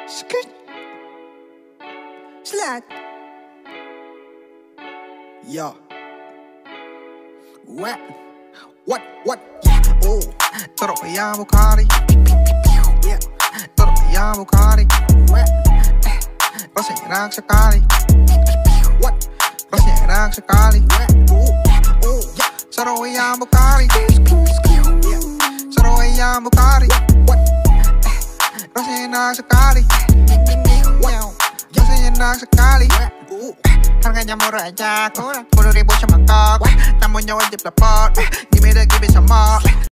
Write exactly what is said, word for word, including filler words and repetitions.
Skit. Slide. Yo. What? What? What? Yeah. Oh. Troia Bukari. Yeah. Troia Bukari. What? Rasanya enak sekali. What? Rasanya enak sekali. What? Oh. Oh. Yeah. Troia Bukari. Yeah. Troia Bukari. What? Rasanya enak sekali. Wow. Rasanya enak sekali. Oh. Harganya murah aja, kurang sepuluh ribu semangkok. Tamunya wajib lapor. Give me the give me some more.